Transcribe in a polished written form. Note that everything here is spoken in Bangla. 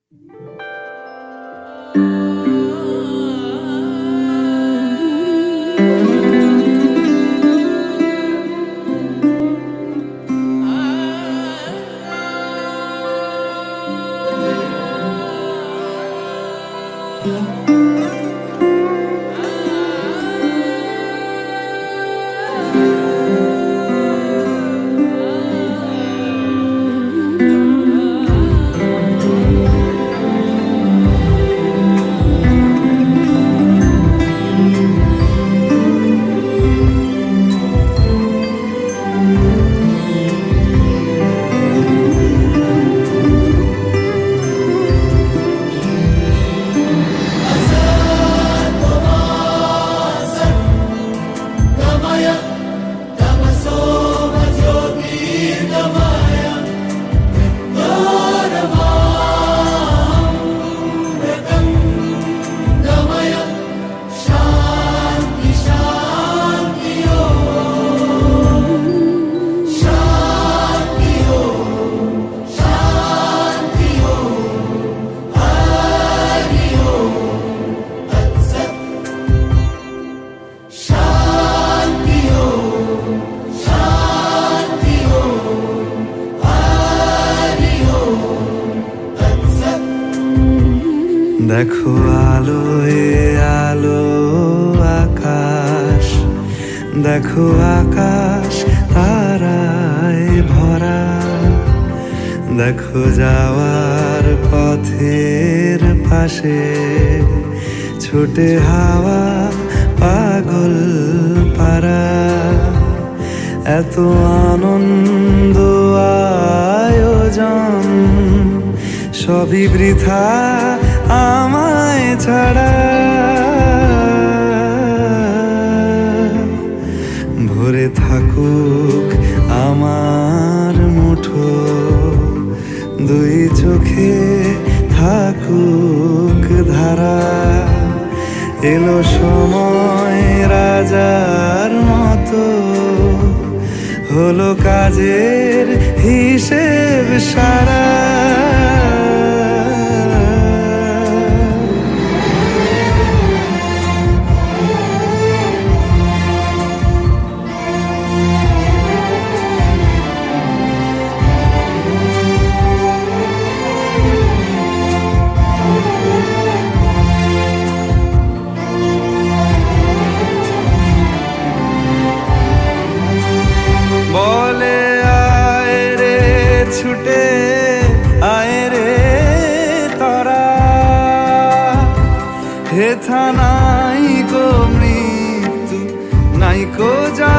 দেখো আলোয় আলো আকাশ, দেখো আকাশ তারায় ভরা, দেখো যাওয়ার পথের পাশে ছুটে হাওয়া পাগল পারা। এত আনন্দ আয়োজন সবই বৃথা আমায় ছাড়া। ভরে থাকুক আমার মুঠো, দুই চোখে থাকুক ধারা। এলো সময় রাজার মতো, হলো কাজের হিসেব সারা। বলে আয় রে ছুটে আয় রে তারা, হেথা নাই কো মৃত্যু নাই কো যা